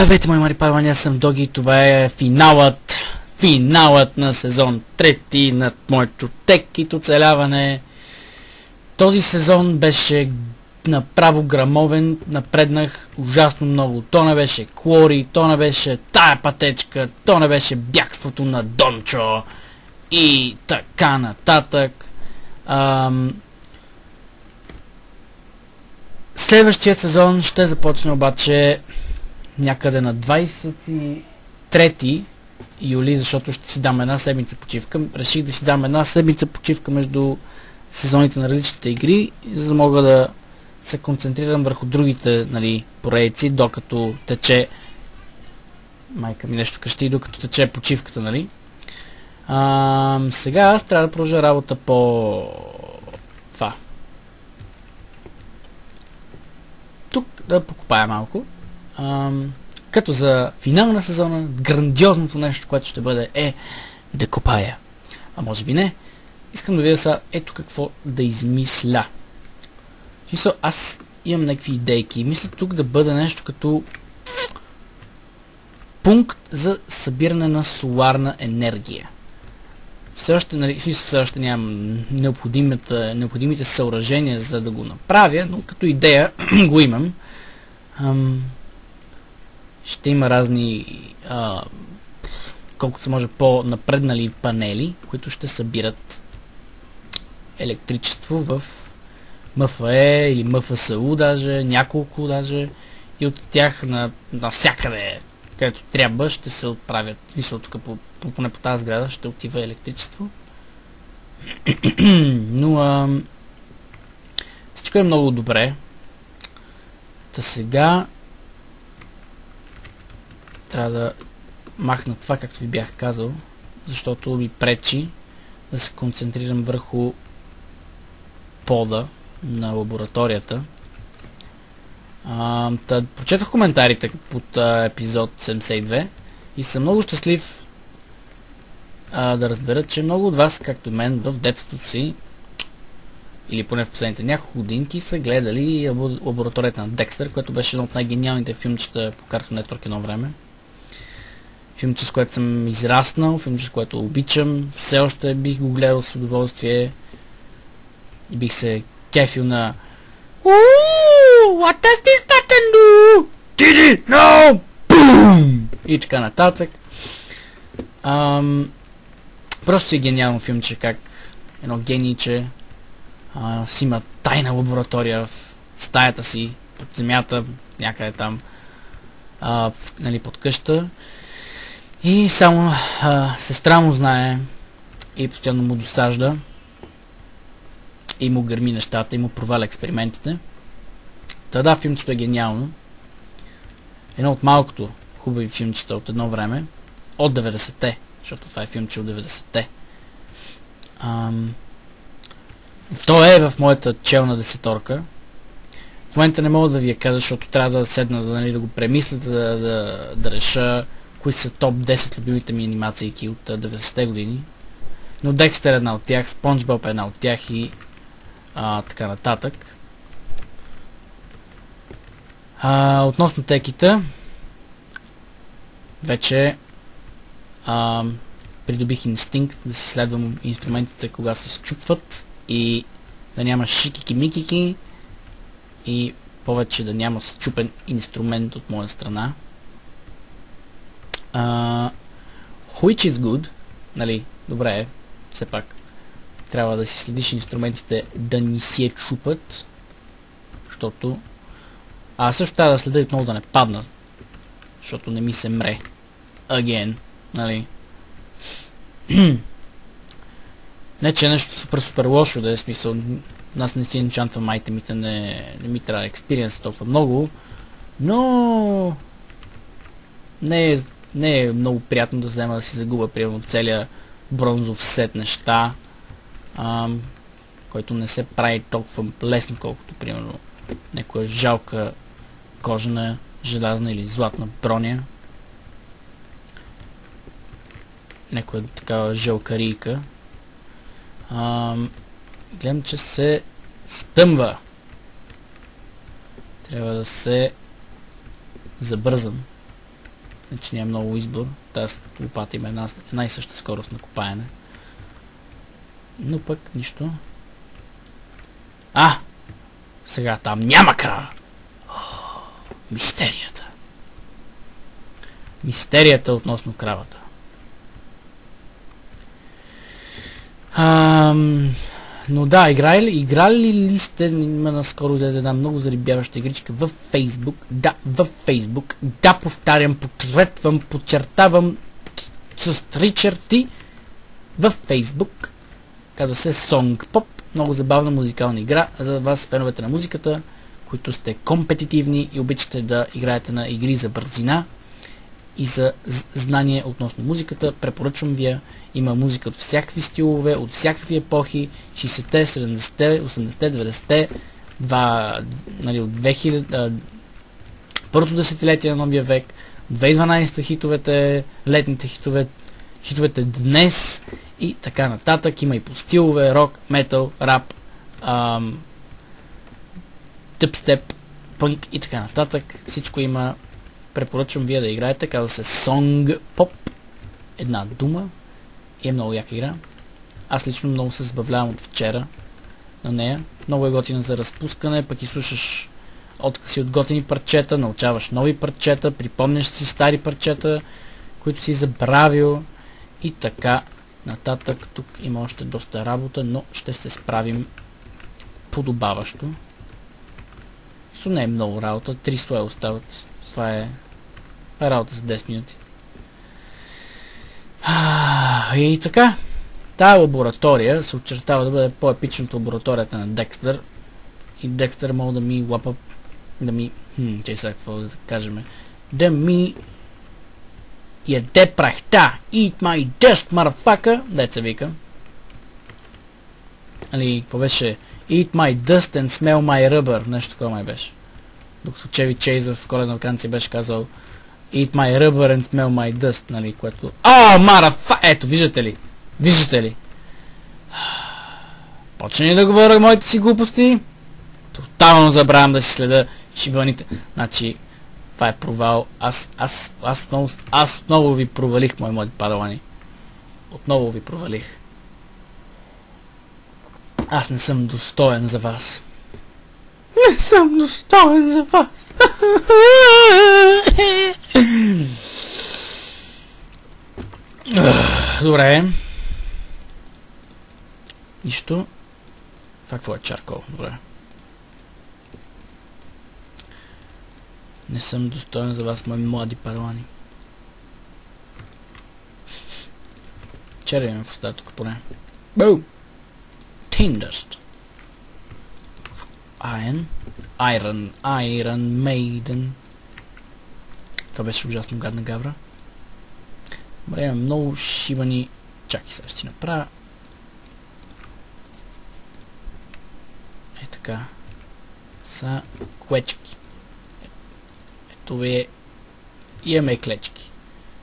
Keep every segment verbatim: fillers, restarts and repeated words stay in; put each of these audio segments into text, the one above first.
Здравейте, мои мари павани, аз съм Доги и това е финалът, финалът на сезон трети над моето тек и оцеляване. Този сезон беше направо грамовен, напреднах ужасно много. То не беше Клори, то не беше тая пътечка, то не беше бягството на Дончо и така нататък. Ам... Следващия сезон ще започне обаче някъде на двадесет и трети юли, защото ще си дам една седмица почивка. Реших да си дам една седмица почивка между сезоните на различните игри, за да мога да се концентрирам върху другите, нали, поредици, докато тече майка ми нещо крещи, докато тече почивката, нали. А, сега аз трябва да продължа работа по това. Тук да покопая малко. А, като за финал на сезона, грандиозното нещо, което ще бъде, е да копая. А може би не. Искам да видя сега ето какво да измисля. Смисъл, аз имам някакви идейки. Мисля тук да бъде нещо като пункт за събиране на соларна енергия. Все още, нали, все още нямам необходимите, необходимите съоръжения за да го направя, но като идея го имам. Ам, ще има разни а, колкото се може по-напреднали панели, които ще събират електричество в М Ф Е или М Ф С У даже, няколко даже, и от тях на, навсякъде, където трябва, ще се отправят. Мисля, тук по, по, поне по тази сграда ще отива електричество. Но а, всичко е много добре. Та сега трябва да махна това, както ви бях казал, защото ми пречи да се концентрирам върху пода на лабораторията. А, та, прочетох коментарите под а, епизод седемдесет и две и съм много щастлив а, да разбера, че много от вас, както и мен, в детството си, или поне в последните няколко годинки, са гледали лабораторията на Декстър, което беше едно от най-гениалните филмчета по Cartoon Network едно време. Филмче, с което съм израснал, филмче, с което обичам, все още бих го гледал с удоволствие и бих се кефил на Ooh, what does this button do? Did it? No! Boom! И така нататък. Ам, просто си е гениално филмче, как едно генийче а, си има тайна лаборатория в стаята си, под земята, някъде там, а, в, нали, под къща. И само а, сестра му знае и постоянно му досажда и му гърми нещата и му проваля експериментите. Та да, филмчето е гениално. Едно от малкото хубави филмчета от едно време. От деветдесетте, защото това е филмче от деветдесетте. Ам... То е в моята челна десеторка. В момента не мога да ви я кажа, защото трябва да седна да, нали, да го премисля, да, да, да реша кои са топ десет любимите ми анимации от деветдесетте години. Но Декстър е една от тях, Спонж Боб е една от тях и а, така нататък. А, относно теките, вече а, придобих инстинкт да си следвам инструментите, кога се счупват и да няма шикики-микики и повече да няма счупен инструмент от моя страна. Uh, which is good, нали, добре е, все пак трябва да си следиш инструментите да ни се чупат, защото аз също трябва да следя отново да не паднат, защото не ми се мре again, нали. Не, че е нещо супер супер лошо да е, смисъл, нас не си енчантвам айтемите, не, не ми трябва експириенс толкова много, но не е Не е много приятно да взема да си загуба, примерно, целия бронзов сет неща, ам, който не се прави толкова лесно, колкото, примерно, някоя жалка кожена, желязна или златна броня. Някоя такава жалкарийка. Ам, гледам, че се стъмва. Трябва да се забързам. Значи няма много избор. Тази лопата има една, една и съща скорост на копаене. Но пък нищо. А! Сега там няма крава! О, мистерията. Мистерията относно кравата. Ам... Но да, играли ли, играли ли сте, има наскоро излезе една много зарибяваща игричка във Фейсбук. Да, във Фейсбук. Да, повтарям, потретвам, подчертавам с три черти във Фейсбук. Казва се Song Pop. Много забавна музикална игра за вас, феновете на музиката, които сте компетитивни и обичате да играете на игри за бързина и за знание относно музиката. Препоръчвам ви я. Има музика от всякакви стилове, от всякакви епохи, шейсетте, седемдесетте, осемдесетте, деветдесетте, два, нали, от две хиляди, а, първото десетилетие на новия век, две хиляди и дванадесета хитовете, летните хитове, хитовете днес и така нататък. Има и по стилове, рок, метал, рап, ам, тъпстеп, пънк и така нататък. Всичко има. Препоръчвам вие да играете. Казва се Song Pop. Една дума. И е много яка игра. Аз лично много се забавлявам от вчера на нея. Много е готина за разпускане, пък и слушаш откъси от готини парчета, научаваш нови парчета, припомняш си стари парчета, които си забравил и така нататък. Тук има още доста работа, но ще се справим подобаващо. То не е много работа, три слоя остават. Това е, това е работа за десет минути. И така, тая лаборатория се очертава да бъде по-епичната лабораторията на Декстър. И Декстър мога да ми лапа, да ми, хм, че сега какво да кажем, да ми яде прахта, eat my dust, motherfucker, деца вика. Али, какво беше? Eat my dust and smell my rubber, нещо такова май беше. Докато Чеви Чейз в Коледна ваканция беше казал Eat my rubber and smell my dust, нали, което... О, марафа! Ето, виждате ли? Виждате ли? Почна ли да говоря моите си глупости? Тотално забравям да си следа шибаните. Значи, това е провал. Аз, аз, аз отново, аз отново ви провалих, мои млади падалани. Отново ви провалих. Аз не съм достоен за вас. Не съм достоен за вас. Добре. Нищо. Това какво е чаркол? Добре. Не съм достоен за вас, мои млади паралани. Червим в устата тук поне. Бум! Tindust. Iron. Iron. Iron Maiden. Това беше ужасно гадна гавра. Добре, имам много шибани... Чакай, сега ще ти направя. Е така. Са клечки. Ето ви е... Имаме клечки.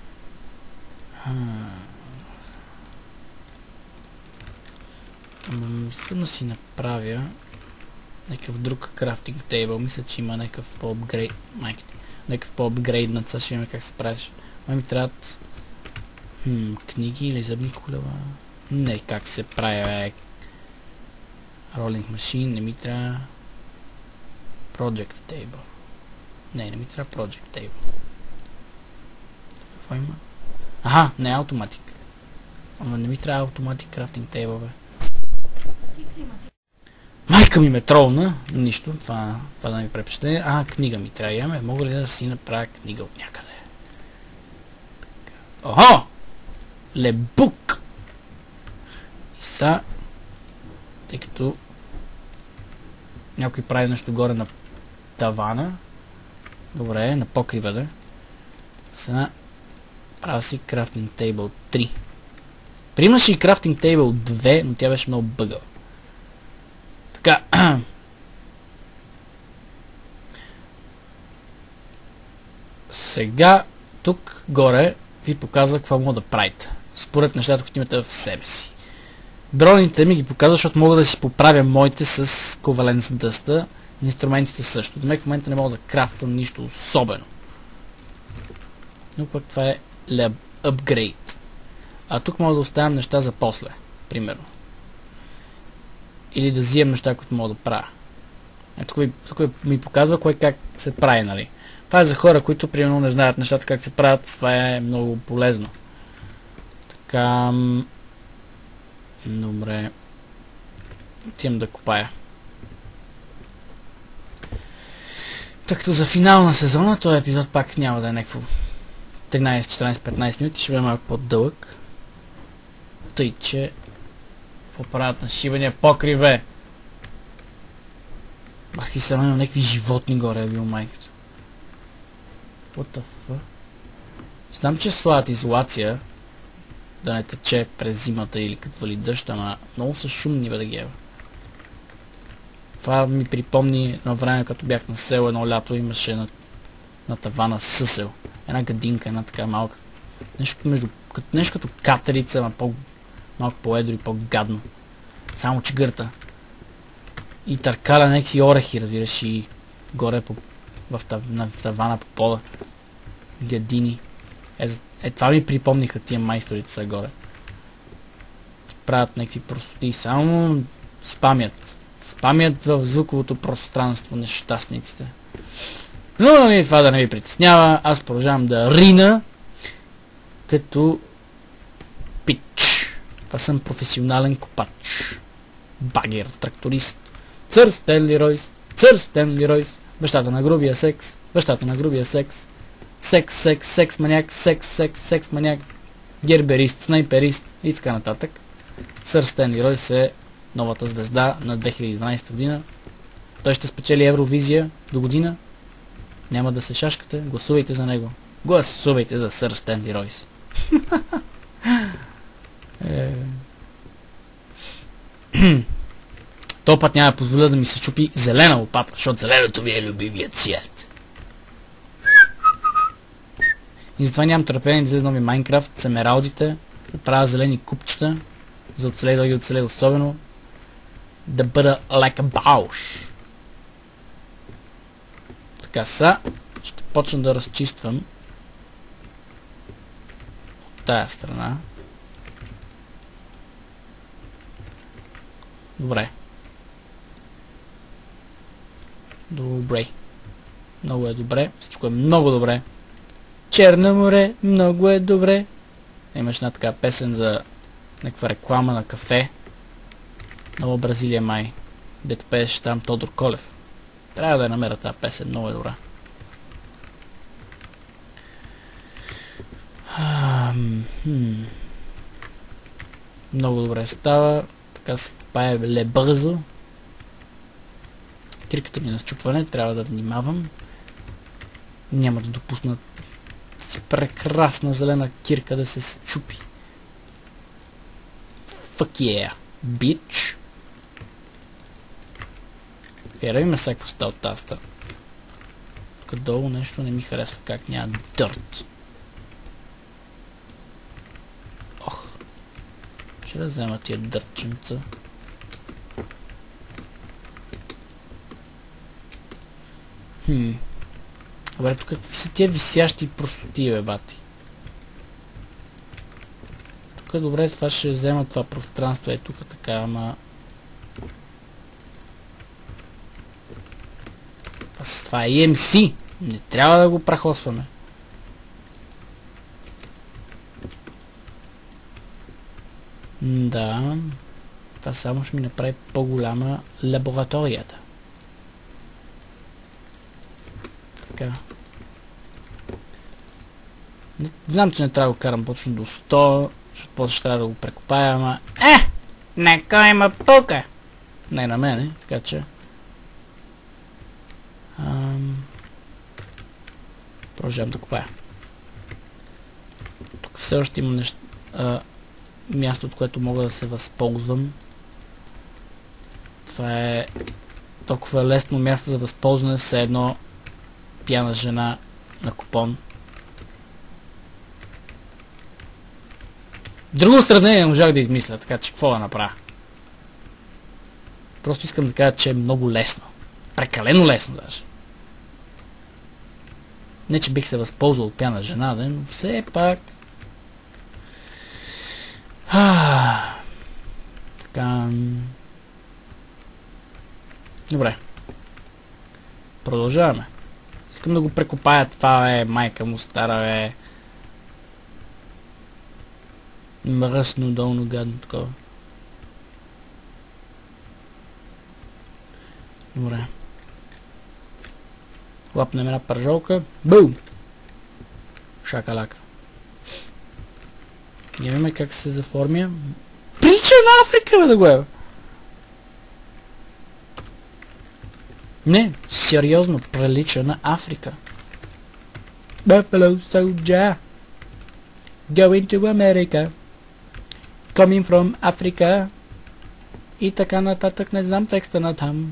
Ама искам да си направя някакъв друг крафтинг тейбъл. Мисля, че има някакъв по-апгрейд. Майките. Някакъв по-апгрейднат. Сега ще видим как се правиш. Май ми трябват хм, книги или зъбни колела. Не, как се прави, бе. Ролинг машин. Не ми трябва Project Table. Не, не ми трябва Project Table. Какво има? Аха, не е автоматик. Ама не ми трябва автоматик крафтинг тейбъл, бе. Майка ми ме тролна. Нищо, това, това да ми препеща. А, книга ми трябва. Яме, мога ли да си направя книга от някъде? Охо! Лебук! И са... Тъй като... Някой прави нещо горе на тавана. Добре, на покрива, да. Сега... Правя си крафтинг тейбъл три. Приемаше и крафтинг тейбъл две, но тя беше много бъгъл. Така. Сега, тук горе ви показва какво мога да правите. Според нещата, които имате в себе си. Броните ми ги показва, защото мога да си поправя моите с коваленс дъста. Инструментите също. До мен в момента не мога да крафтвам нищо особено. Но пък това е lab upgrade. А тук мога да оставям неща за после, примерно. Или да взимам неща, които мога да правя. Ето тук, тук ми показва кое как се прави, нали. Това е за хора, които примерно не знаят нещата как се правят. Това е много полезно. Така... Добре. Отивам да копая. Тъй като за финал на сезона, този епизод пак няма да е някакво тринайсет, четиринайсет, петнайсет минути, ще бъде малко по-дълъг. Тъй, че в апарат на шибания покрив, бе! Бах ти се имам някакви животни горе, е бил майката. What the fuck? Знам, че слагат изолация да не тече през зимата или като вали дъжд, ама много са шумни, бе, да ги ева. Това ми припомни едно време, като бях на село, едно лято имаше на, на тавана съсел. Една гадинка, една така малка. Нещо между, като, нещо като катерица, ама по, малко по-едро и по-гадно. Само че гърта. И търкаля някакви орехи, разбираш, и горе по, в, тав, на, в тавана по пода. Гадини. Е, е, това ми припомниха тия майсторите са горе. Правят някакви простоти, само спамят. Спамят в звуковото пространство нещастниците. Но нали, това да не ви притеснява, аз продължавам да рина като пич. Това съм професионален копач. Багер, тракторист. Сър Стенли Ройс, сър Стенли Ройс, бащата на грубия секс, бащата на грубия секс. Секс, секс, секс маняк, секс, секс, секс маняк, герберист, снайперист и така нататък. Сър Стенли Ройс е новата звезда на две хиляди и дванайсета година. Той ще спечели Евровизия до година. Няма да се шашкате, гласувайте за него. Гласувайте за сър Стенли Ройс. е... То път няма да позволя да ми се чупи зелена лопата, защото зеленото ми е любимият цвят. И затова нямам търпение да излезе нови Майнкрафт с емералдите, да правя зелени купчета, за оцелей да ги оцелей особено, да бъда like a boss. Така са, ще почна да разчиствам от тая страна. Добре. Добре. Много е добре. Всичко е много добре. Черно море, много е добре. Имаш една така песен за някаква реклама на кафе. Нова Бразилия май. Дето пееше там Тодор Колев. Трябва да я намеря тази песен, много е добра. Хм. Много добре става. Така се копае ле бързо. Кирката ми на счупване, трябва да внимавам. Няма да допусна си прекрасна зелена кирка да се счупи. Fuck yeah, bitch. Е, да има всякакво става от тази страна. Тук долу нещо не ми харесва, как няма дърт. Ох. Ще да взема тия дъртченца. Хм. Добре, тук какви са тия висящи простоти, бе, бати? Тук добре, това ще взема това пространство, е тук така, ама... Това, това е и ем си! Не трябва да го прахосваме. Да... Това само ще ми направи по-голяма лабораторията. Така. Не, знам, че не трябва да го карам точно до сто, защото после ще трябва да го прекопая, ама... Е! На кой има пука? Не на мене, така че... Ам... Продължавам да копая. Тук все още има нещо... А, място, от което мога да се възползвам. Това е... толкова лесно място за възползване, все едно... пияна жена на купон. Друго сравнение не можах да измисля, така че какво да направя? Просто искам да кажа, че е много лесно. Прекалено лесно даже. Не, че бих се възползвал от пяна жена, да, но все пак... А, така... Добре. Продължаваме. Искам да го прекопая това, е, майка му стара, е... Мръсно, долно, гадно, такова. Добре. Лапнем една пържолка. Бум! Шакалака. Гледаме как се заформя. Прилича на Африка, бе, да го е. Не, сериозно, прилича на Африка. Buffalo soldier. Going to America. Coming from Africa. И така нататък, не знам текста на там.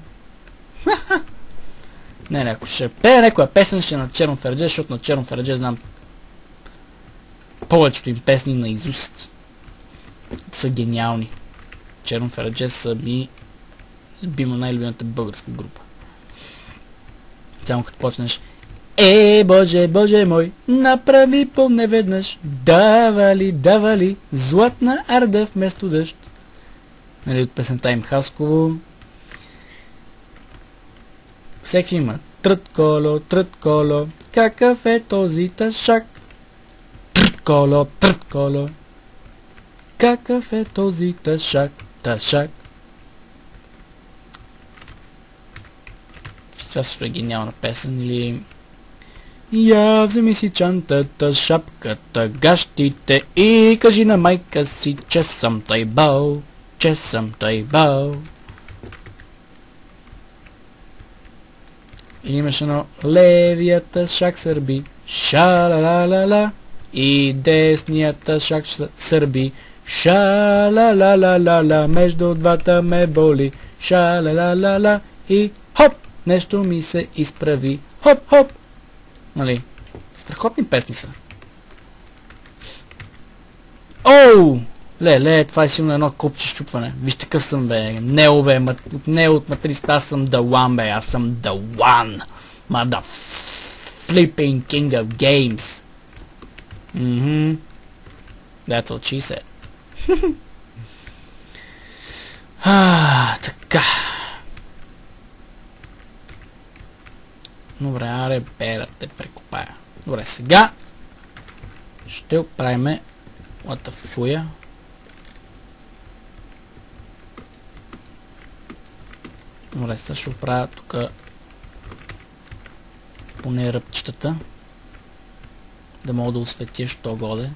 Не, не, ако ще пее някоя песен, ще на Черно Фердже, защото на Черно Фердже знам повечето им песни на изуст. Са гениални. Черно Фердже са ми любима, най-любимата българска група. Само като почнеш: е, боже, боже мой, направи по-неведнъж, давали, давали, златна арда вместо дъжд. Нали, от песента им Хасково. Всеки има. Трът коло, трът коло, какъв е този тъшак? Трът коло, трът коло, какъв е този тъшак? Тъшак. Това също е гениална песен. Или... Я вземи си чантата, шапката, гащите и кажи на майка си, че съм тайбал, че съм тайбал. Или имаш едно: левията шак сърби, ша-ла-ла-ла-ла, и деснията шак сърби, ша-ла-ла-ла-ла-ла, между двата ме боли, ша-ла-ла-ла-ла, и хоп, нещо ми се изправи, хоп-хоп. Нали? Страхотни песни са. Оу! Ле, ле, това е силно едно копче щупване. Вижте къс съм, бе. Нео, бе. От Нео, от Матриста, аз съм the one, бе. Аз съм the one. Mother flipping king of games. Mhm. That's what she said. Ah, така. Добре, аре, бера, те прекопая. Добре, сега ще оправиме лата фуя. Добре, сега ще оправя тук поне ръбчетата, да мога да осветя що годе.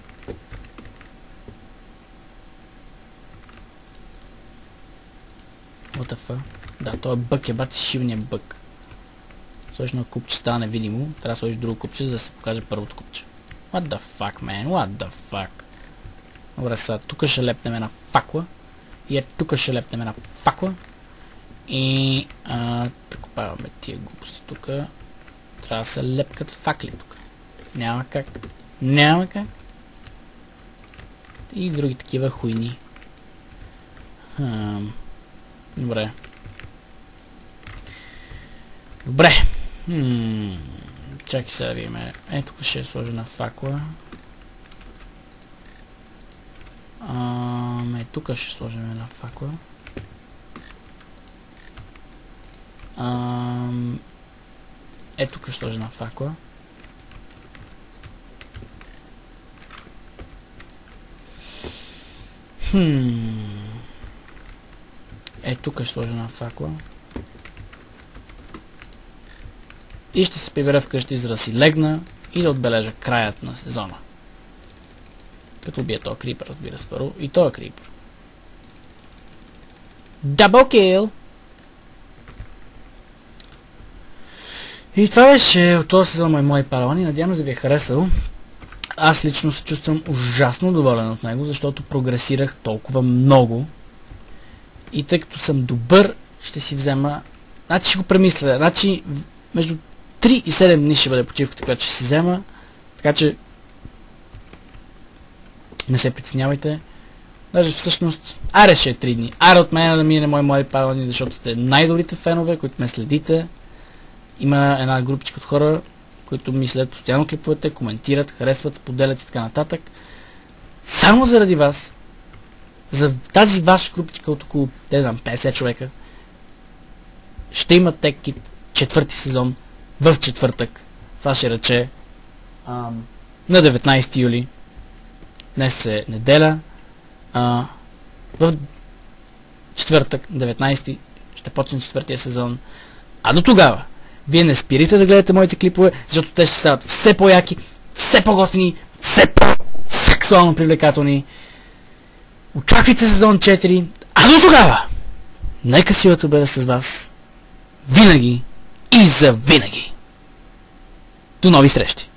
What the fuck? Да, той е бък, е бати шивният бък. Сложиш на купче, става невидимо. Трябва да сложиш друго купче, за да се покаже първото купче. What the fuck, man? What the fuck? Добре, сега тук ще лепнем една факла. И е тук ще лепнем една факла. И а, прекопаваме тия глупости тук. Трябва да се лепкат факли тук. Няма как. Няма как. И други такива хуйни. Хм. Добре. Добре. Хм. Чакай сега да видим. Е, тук ще сложа на факла. Ам, е, тук ще сложим една факла. Ам, е, тук ще сложа една факла. Хм. Е, тук ще сложа една факла. И ще се прибера вкъщи, за да си легна и да отбележа краят на сезона. Като убия този крипър, разбира се, първо. И този крипър. Double kill! И това беше от този сезон на мои паралани. Надявам се да ви е харесал. Аз лично се чувствам ужасно доволен от него, защото прогресирах толкова много. И тъй като съм добър, ще си взема... Значи ще го премисля. Значи между три и седем дни ще бъде почивката, която ще си взема. Така че не се притеснявайте. Даже всъщност, аре ще е три дни. Аре от мен да мине мои млади паралани, защото сте най-добрите фенове, които ме следите. Има една групичка от хора, които ми следят постоянно клиповете, коментират, харесват, споделят и така нататък. Само заради вас, за тази ваша групичка от около, не знам, петдесет човека, ще има TechKit четвърти сезон в четвъртък. Това ще рече ам, на деветнайсети юли. Днес е неделя. А, в четвъртък, деветнайсети, ще почне четвъртия сезон. А до тогава, вие не спирайте да гледате моите клипове, защото те ще стават все по-яки, все по-готини, все по-сексуално привлекателни. Очаквайте сезон четири, а до тогава, нека силата бъде с вас винаги и за винаги. До нови срещи!